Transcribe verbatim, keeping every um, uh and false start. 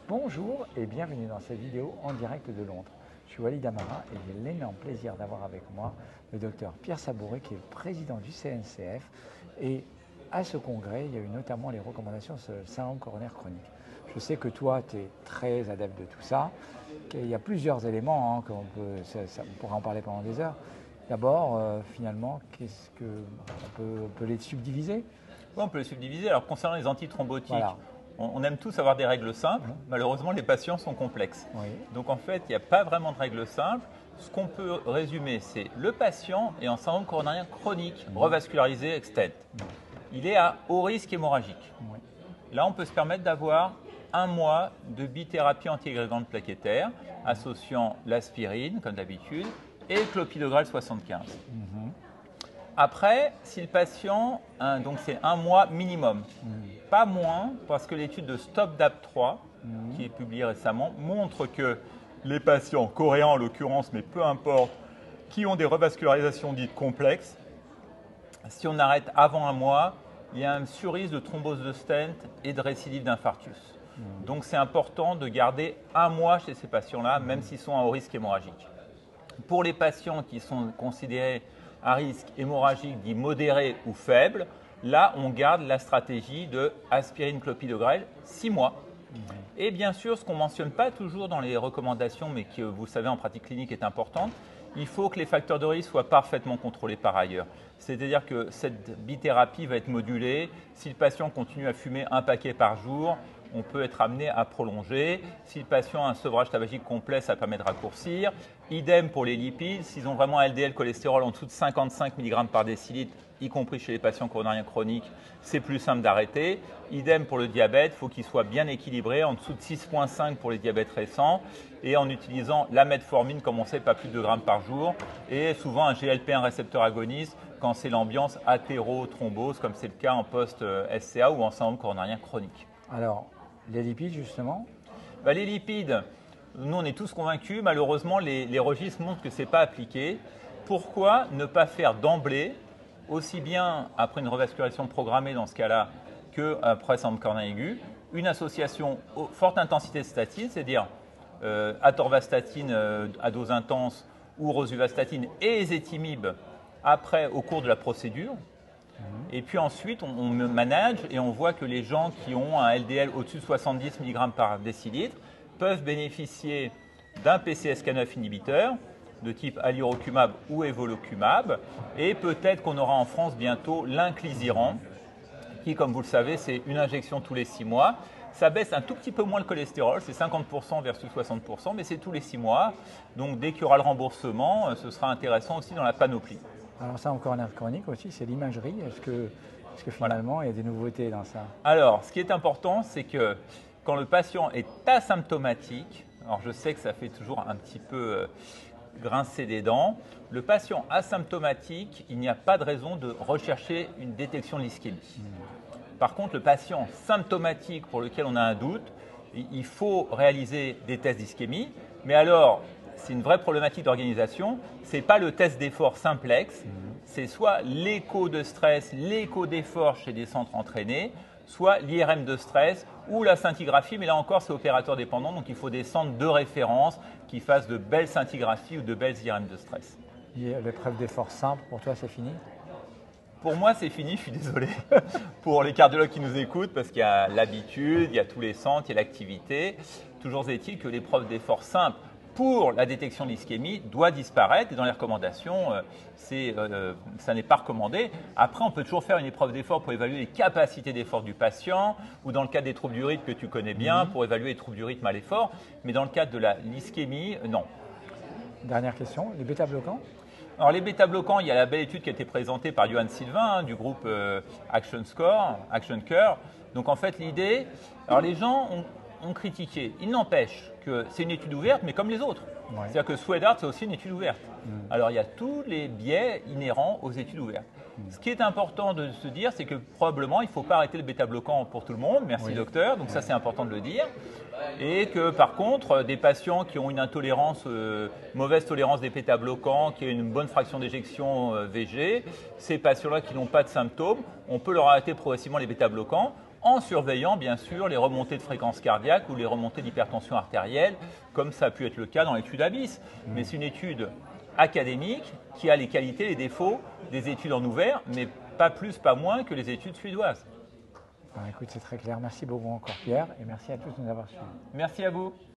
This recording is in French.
Bonjour et bienvenue dans cette vidéo en direct de Londres. Je suis Walid Amara et j'ai l'énorme plaisir d'avoir avec moi le docteur Pierre Sabouret qui est le président du C N C F. Et à ce congrès, il y a eu notamment les recommandations sur le syndrome coronaire chronique. Je sais que toi, tu es très adepte de tout ça. Il y a plusieurs éléments, hein, qu'on peut, ça, ça, on pourra en parler pendant des heures. D'abord, euh, finalement, qu'est-ce que on peut, on peut les subdiviser? Oui, on peut les subdiviser. Alors, concernant les antithrombotiques, voilà. on, on aime tous avoir des règles simples. Mmh. Malheureusement, les patients sont complexes. Oui. Donc, en fait, il n'y a pas vraiment de règles simples. Ce qu'on peut résumer, c'est le patient est en syndrome coronarien chronique, mmh. revascularisé, extend. Mmh. Il est à haut risque hémorragique. Oui. Là, on peut se permettre d'avoir un mois de bithérapie antiagrégante plaquettaire, mmh. associant l'aspirine, comme d'habitude, et le clopidogrel soixante-quinze. Mmh. Après, si le patient, hein, donc c'est un mois minimum, mmh. pas moins, parce que l'étude de STOP-DAPT trois, mmh. qui est publiée récemment, montre que les patients, coréens en l'occurrence, mais peu importe, qui ont des revascularisations dites complexes, si on arrête avant un mois, il y a un surrisque de thrombose de stent et de récidive d'infarctus. Mmh. Donc c'est important de garder un mois chez ces patients-là, mmh. même s'ils sont à haut risque hémorragique. Pour les patients qui sont considérés à risque hémorragique dit modéré ou faible, là on garde la stratégie de aspirine clopidogrel six mois. Mmh. Et bien sûr, ce qu'on ne mentionne pas toujours dans les recommandations, mais qui, vous savez, en pratique clinique est importante, il faut que les facteurs de risque soient parfaitement contrôlés par ailleurs. C'est-à-dire que cette bithérapie va être modulée. Si le patient continue à fumer un paquet par jour, on peut être amené à prolonger. Si le patient a un sevrage tabagique complet, ça permet de raccourcir. Idem pour les lipides. S'ils ont vraiment un L D L cholestérol en dessous de cinquante-cinq milligrammes par décilitre, y compris chez les patients coronariens chroniques, c'est plus simple d'arrêter. Idem pour le diabète, il faut qu'il soit bien équilibré, en dessous de six virgule cinq pour les diabètes récents, et en utilisant la metformine, comme on sait, pas plus de deux grammes par jour, et souvent un G L P un récepteur agoniste quand c'est l'ambiance athérothrombose, comme c'est le cas en post-S C A ou en syndrome coronarien chronique. Alors, les lipides, justement ben, Les lipides, nous, on est tous convaincus. Malheureusement, les, les registres montrent que ce n'est pas appliqué. Pourquoi ne pas faire d'emblée, aussi bien après une revascularisation programmée dans ce cas-là, qu'après syndrome coronarien aigu, une association forte intensité de statine, c'est-à-dire euh, atorvastatine euh, à dose intense ou rosuvastatine et ézetimibe après, au cours de la procédure. Et puis ensuite, on, on manage et on voit que les gens qui ont un L D L au-dessus de soixante-dix milligrammes par décilitre peuvent bénéficier d'un P C S K neuf inhibiteur de type alirocumab ou evolocumab. Et peut-être qu'on aura en France bientôt l'inclisiran, qui, comme vous le savez, c'est une injection tous les six mois. Ça baisse un tout petit peu moins le cholestérol, c'est cinquante pour cent versus soixante pour cent, mais c'est tous les six mois. Donc dès qu'il y aura le remboursement, ce sera intéressant aussi dans la panoplie. Alors ça, en coronaire chronique aussi, c'est l'imagerie. Est-ce que, est-ce que finalement, voilà. il y a des nouveautés dans ça? Alors, ce qui est important, c'est que quand le patient est asymptomatique, alors je sais que ça fait toujours un petit peu euh, grincer des dents, le patient asymptomatique, il n'y a pas de raison de rechercher une détection de l'ischémie. Mmh. Par contre, le patient symptomatique pour lequel on a un doute, il faut réaliser des tests d'ischémie, mais alors, c'est une vraie problématique d'organisation. Ce n'est pas le test d'effort simplex, mmh. c'est soit l'écho de stress, l'écho d'effort chez des centres entraînés, soit l'I R M de stress ou la scintigraphie, mais là encore, c'est opérateur dépendant, donc il faut des centres de référence qui fassent de belles scintigraphies ou de belles I R M de stress. L'épreuve d'effort simple, pour toi, c'est fini? Pour moi, c'est fini, je suis désolé pour les cardiologues qui nous écoutent, parce qu'il y a l'habitude, il y a tous les centres, il y a l'activité. Toujours est-il que l'épreuve d'effort simple pour la détection de l'ischémie doit disparaître et dans les recommandations, euh, euh, ça n'est pas recommandé. Après, on peut toujours faire une épreuve d'effort pour évaluer les capacités d'effort du patient ou dans le cas des troubles du rythme que tu connais bien, mmh. pour évaluer les troubles du rythme à l'effort. Mais dans le cadre de l'ischémie, euh, non. Dernière question, les bêta-bloquants? Alors les bêta-bloquants, il y a la belle étude qui a été présentée par Johan Sylvain hein, du groupe euh, Action Score, Action Cure. Donc en fait l'idée, alors les gens ont, ont critiqué. Il n'empêche que c'est une étude ouverte, mais comme les autres. Ouais. C'est-à-dire que Swedart, c'est aussi une étude ouverte. Mmh. Alors il y a tous les biais inhérents aux études ouvertes. Mmh. Ce qui est important de se dire, c'est que probablement il ne faut pas arrêter le bêta-bloquant pour tout le monde. Merci oui. docteur. Donc ouais. ça c'est important de le dire. Et que par contre, des patients qui ont une intolérance, euh, mauvaise tolérance des bêta-bloquants, qui ont une bonne fraction d'éjection euh, V G, ces patients-là qui n'ont pas de symptômes, on peut leur arrêter progressivement les bêta-bloquants. en surveillant bien sûr les remontées de fréquence cardiaque ou les remontées d'hypertension artérielle, comme ça a pu être le cas dans l'étude ABYSS. Mmh. Mais c'est une étude académique qui a les qualités et les défauts des études en ouvert, mais pas plus, pas moins que les études suédoises. Ben, écoute, c'est très clair. Merci beaucoup encore Pierre et merci à tous de nous avoir suivis. Merci à vous.